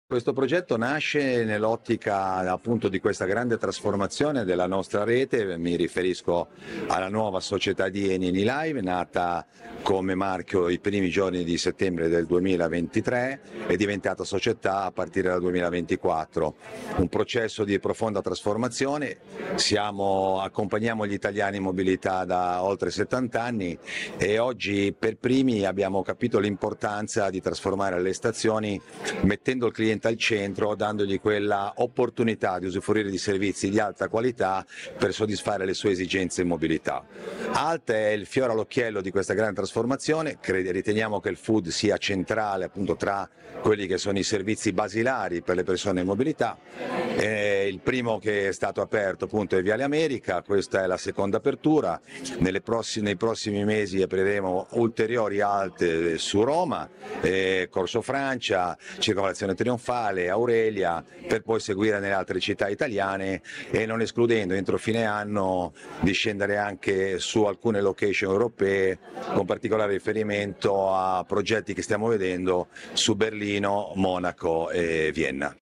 Questo progetto nasce nell'ottica appunto di questa grande trasformazione della nostra rete, mi riferisco alla nuova società di Eni Live, nata come marchio i primi giorni di settembre del 2023 e diventata società a partire dal 2024. Un processo di profonda trasformazione, accompagniamo gli italiani in mobilità da oltre 70 anni e oggi per primi abbiamo capito l'importanza di trasformare le stazioni mettendo il cliente al centro, dandogli quella opportunità di usufruire di servizi di alta qualità per soddisfare le sue esigenze in mobilità. ALT è il fiore all'occhiello di questa grande trasformazione, riteniamo che il food sia centrale appunto tra quelli che sono i servizi basilari per le persone in mobilità. Il primo che è stato aperto appunto è Viale America, questa è la seconda apertura, nei prossimi mesi apriremo ulteriori ALT su Roma, Corso Francia, Circonvallazione Trionfale, Aurelia, per poi seguire nelle altre città italiane e non escludendo entro fine anno di scendere anche su alcune location europee, con particolare riferimento a progetti che stiamo vedendo su Berlino, Monaco e Vienna.